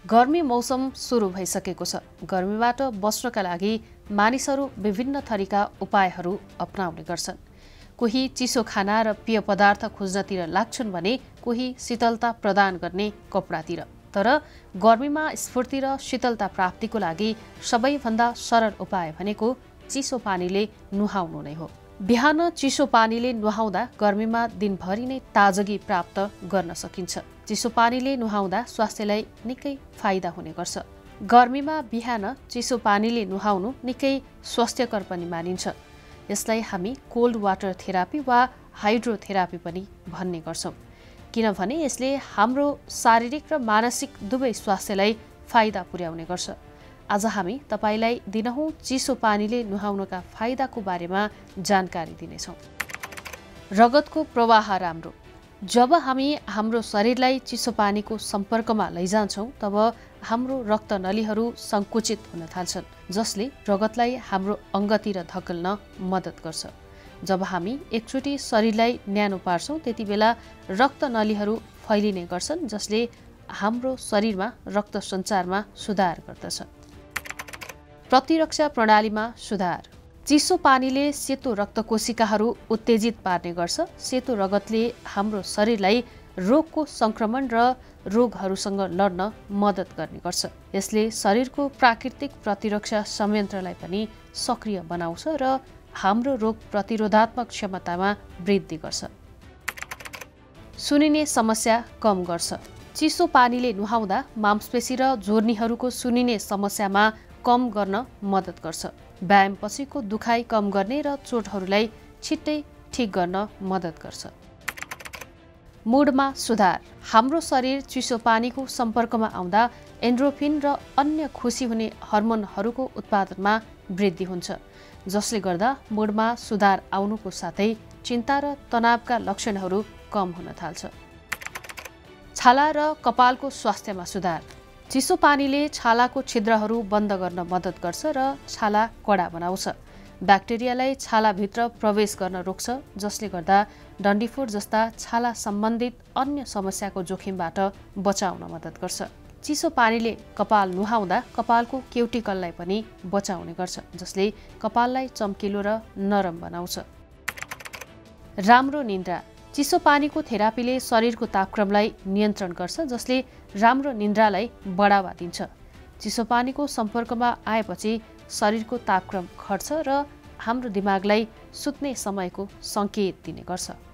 गर्मी मौसम सुरु भइसकेको छ। गर्मीबाट बच्नका लागि मानिसहरू विभिन्न थरीका उपायहरू अपनाउने गर्छन्। कोही चिसो खाना र पेय पदार्थ खोज्नतिर लाग्छन् भने कोही शीतलता प्रदान गर्ने कपडातिर। तर गर्मीमा स्फूर्ति र शीतलता प्राप्तिको लागि सबैभन्दा सरल उपाय भनेको चिसो पानीले नुहाउनु नै हो। बिहान चिसो पानीले नुहाउँदा गर्मीमा दिनभरि नै ताजगी प्राप्त गर्न सकिन्छ। चिसो पानीले नुहाउँदा स्वास्थ्यलाई निकै फाइदा हुने गर्छ। गर्मीमा बिहान चिसो पानीले नुहाउनु निकै स्वास्थ्यकर पनि मानिन्छ। यसलाई हामी कोल्ड वाटर थेरापी वा हाइड्रोथेरापी पनि भन्ने गर्छौँ, किनभने यसले हाम्रो शारीरिक र मानसिक दुवै स्वास्थ्यलाई फाइदा पुर्याउने गर्छ। आज हामी तपाईलाई दिनहुँ चिसो पानीले नुहाउनका फाइदाको बारेमा जानकारी दिनेछौँ। रगतको प्रवाह राम्रो। जब हामी हाम्रो शरीरलाई चिसो पानीको सम्पर्कमा लैजान्छौँ तब हाम्रो रक्तनलीहरू सङ्कुचित हुन थाल्छन्, जसले रगतलाई हाम्रो अङ्गतिर धकेल्न मद्दत गर्छ। जब हामी एकचोटि शरीरलाई न्यानो पार्छौँ त्यति बेला रक्तनलीहरू फैलिने गर्छन्, जसले हाम्रो शरीरमा रक्त सञ्चारमा सुधार गर्दछ। प्रतिरक्षा प्रणालीमा सुधार। चिसो पानीले सेतो रक्तकोशिकाहरू उत्तेजित पार्ने गर्छ। सेतो रगतले हाम्रो शरीरलाई रोगको सङ्क्रमण र रोगहरूसँग लड्न मद्दत गर्ने गर्छ। यसले शरीरको प्राकृतिक प्रतिरक्षा संयन्त्रलाई पनि सक्रिय बनाउँछ र हाम्रो रोग प्रतिरोधात्मक क्षमतामा वृद्धि गर्छ। सुनिने समस्या कम गर्छ। चिसो पानीले नुहाउँदा मांसपेशी र जोर्नीहरूको सुनिने समस्यामा कम गर्न मद्दत गर्छ। व्यायामपछिको दुखाइ कम गर्ने र चोटहरूलाई छिट्टै ठिक गर्न मद्दत गर्छ। मुडमा सुधार। हाम्रो शरीर चिसो पानीको सम्पर्कमा आउँदा एन्ड्रोफिन र अन्य खुसी हुने हर्मोनहरूको उत्पादनमा वृद्धि हुन्छ, जसले गर्दा मुडमा सुधार आउनुको साथै चिन्ता र तनावका लक्षणहरू कम हुन थाल्छ। छाला र कपालको स्वास्थ्यमा सुधार। चिसो पानीले छालाको छिद्रहरू बन्द गर्न मद्दत गर्छ र छाला कडा बनाउँछ। ब्याक्टेरियालाई छालाभित्र प्रवेश गर्न रोक्छ, जसले गर्दा डन्डीफोर जस्ता छाला सम्बन्धित अन्य समस्याको जोखिमबाट बचाउन मद्दत गर्छ। चिसो पानीले कपाल नुहाउँदा कपालको क्युटिकललाई पनि बचाउने गर्छ, जसले कपाललाई चम्किलो र नरम बनाउँछ। राम्रो निन्द्रा। चिसो पानीको थेरापीले शरीरको तापक्रमलाई नियन्त्रण गर्छ, जसले राम्रो निन्द्रालाई बढावा दिन्छ। चिसो पानीको सम्पर्कमा आएपछि शरीरको तापक्रम घट्छ र हाम्रो दिमागलाई सुत्ने समयको सङ्केत दिने गर्छ।